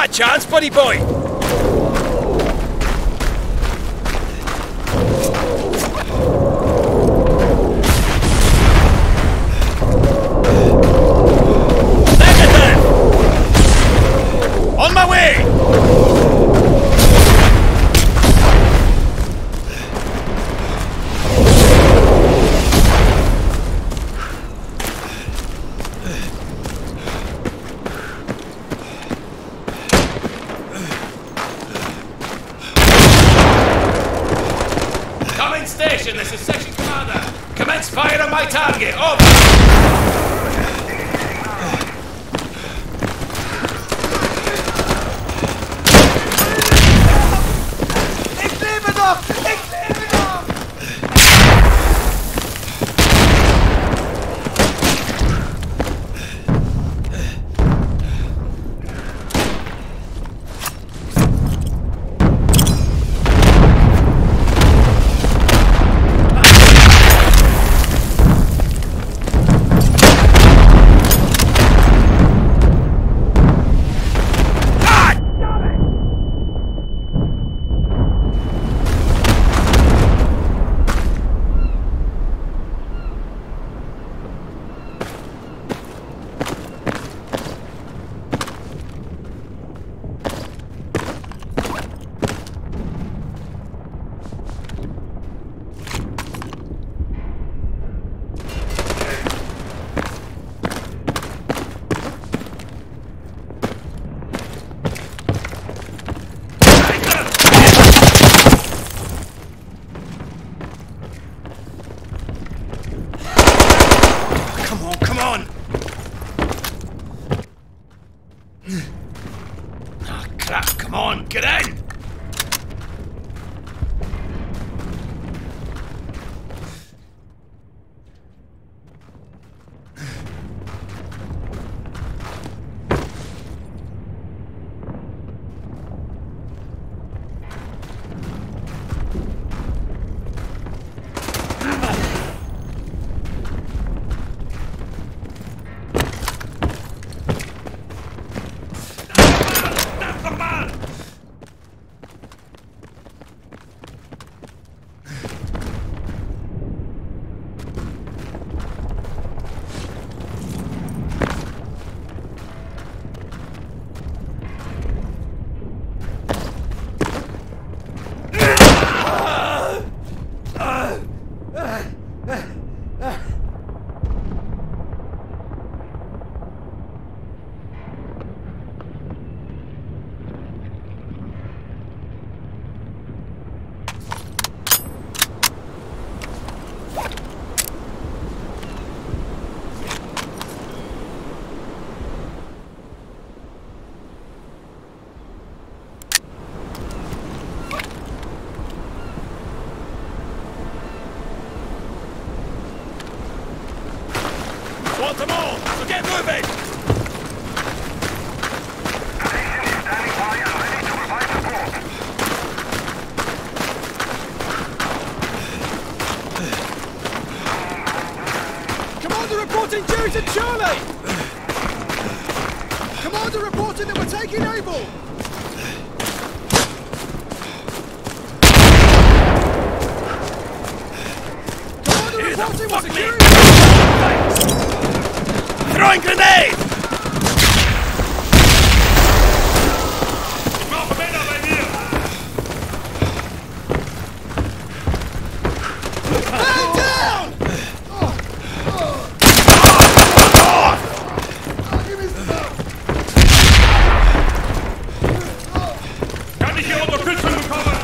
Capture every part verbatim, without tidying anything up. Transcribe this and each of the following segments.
my chance, buddy boy! Negative! On my way! Station, this is Section Commander. Commence fire on my target. Over. Ik leef nog! Ik leef nog! Oh, crap, come on, get in! Want them all, so get moving! Standing by and ready to provide support. Commander reporting due to Charlie! Commander reporting that we're taking Able! Commander reporting we're securing... Throwing grenade! Man down! Oh, oh. Oh, give me some help. Kann ich hier Unterstützung bekommen?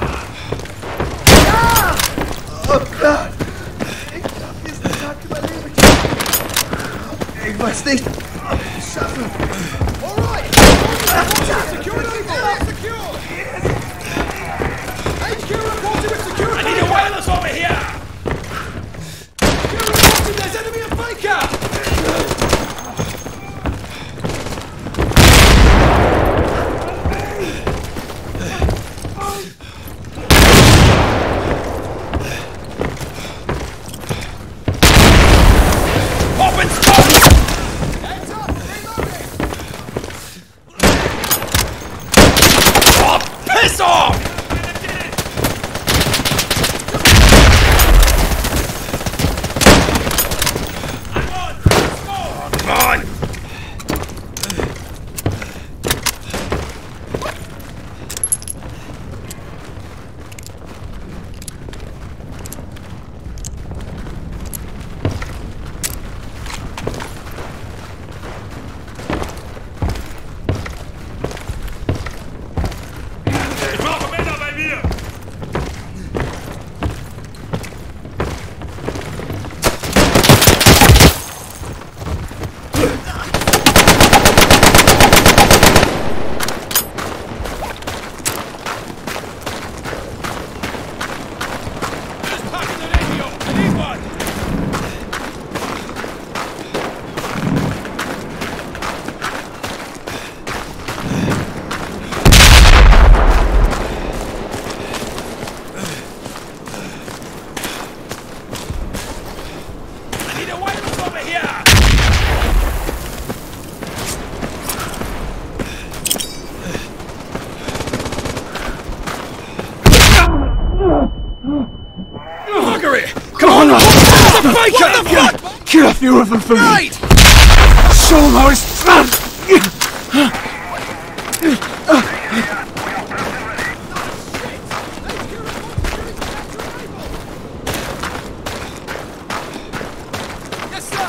Ah! Oh Gott! Ich glaub, diesen Tag überlebe ich. Ich weiß nicht, ob ich es schaffe. All right! Secure Able! Secure! H Q reporting with security! I need a wireless over here! H Q reporting there's enemy at Baker! Open stop! Heads up! Reloading! buggery! Come on, on. It's a biker! What the fuck? Kill a few of them for Right! me! Show them how it's done! Yes, sir!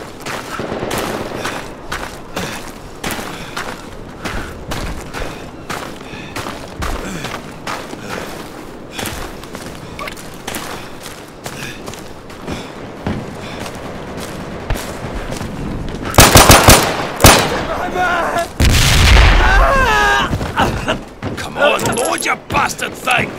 Come on, load you bastard thing!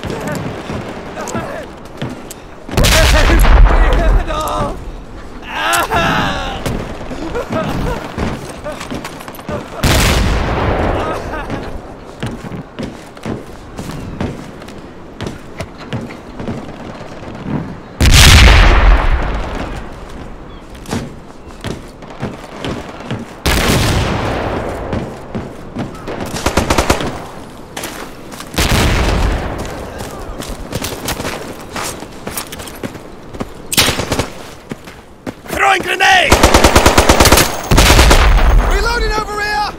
Throwing grenade! Reloading over here!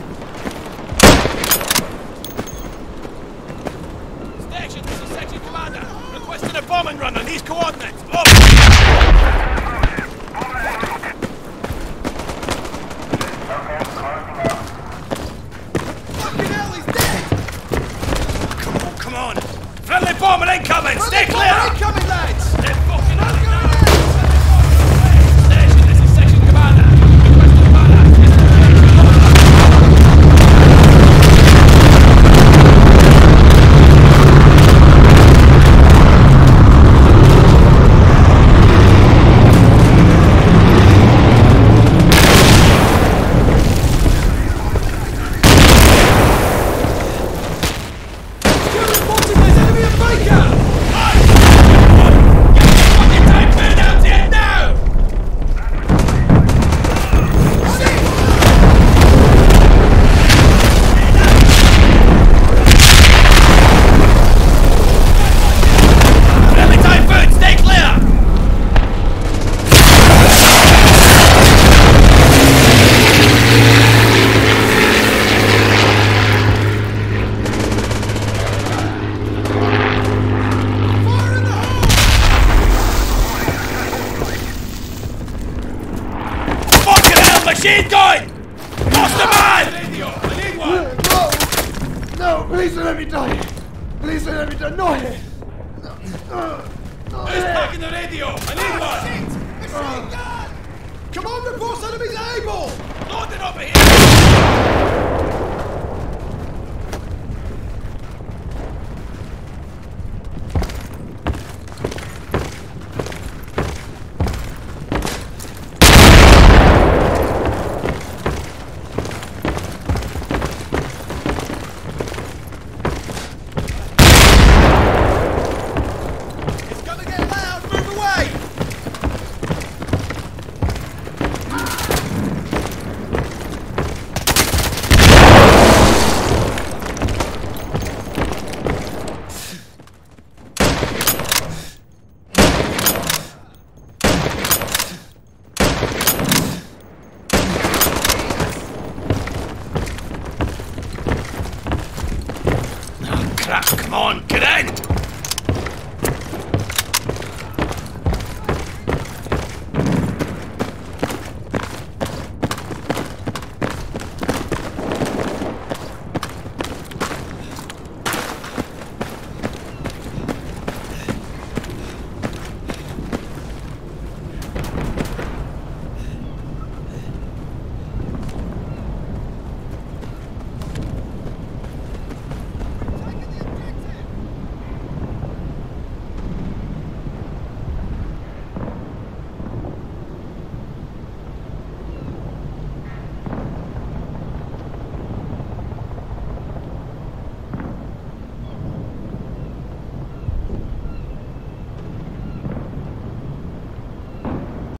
Station, this is section commander. Requesting a bombing run on these coordinates. Over! Fucking hell, he's dead! Come on, come on! Friendly bombing incoming! Stay clear! Incoming, lads! They're fucking out now! Station, this is section commander. Requesting commander. Machine gun! Lost a man! I need one! No! No! Please don't let me die! Please don't let me die! No! No! No! No! Who's packing the radio? I need one! Machine gun! Come on, report enemies able! Loading over here!